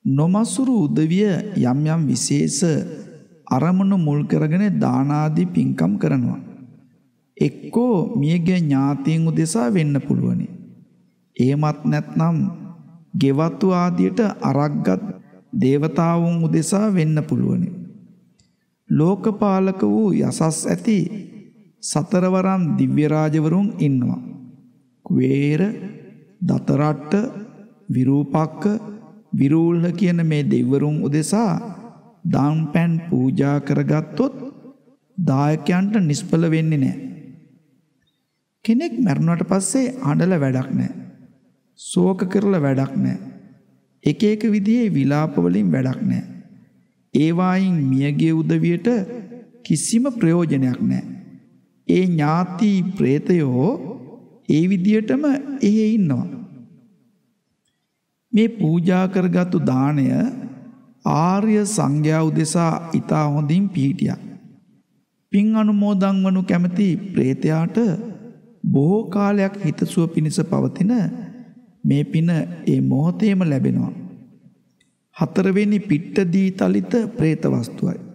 නොමසුරු උදවිය යම් යම් විශේෂ අරමුණු මුල් කරගෙන දාන ආදී පින්කම් කරනවා. එක්කෝ මියගිය ඥාතීන් උදෙසා වෙන්න පුළුවනි. එහෙමත් නැත්නම් ගෙවතු ආදියට අරක්ගත් දේවතාවුන් උදෙසා වෙන්න පුළුවනි. ලෝකපාලක වූ යසස් ඇති සතරවරම් දිව්‍ය රාජවරුන් ඉන්නවා. කුවේර, දතරට්ට, විරූපක්ක, විරූල්හ කියන මේ දෙවිවරුන් උදෙසා දාන් පැන් පූජා කරගත්තොත් දායකයන්ට නිෂ්ඵල වෙන්නේ නැහැ. කෙනෙක් මරණයට පස්සේ අඬලා වැඩක් නැහැ. ශෝක කරලා වැඩක් නැහැ. එක එක විදිහේ විලාප වලින් වැඩක් නැහැ. ඒ වයින් මියගේ උදවියට කිසිම ප්‍රයෝජනයක් නැහැ. ඒ ඥාති ප්‍රේතයෝ ඒ විදිහටම එහෙ ඉන්නවා. මේ පූජා කරගත්තු දාණය ආර්ය සංඝයා උදෙසා ඊට හොඳින් පිහිටියා. පින් අනුමෝදන් වනු කැමති ප්‍රේතයාට බොහෝ කාලයක් හිතසුව පිණිස පවතින මේ පින ඒ මොහොතේම ලැබෙනවා. හතරවෙනි පිට්ටදී තලිත ප්‍රේත වස්තුවයි.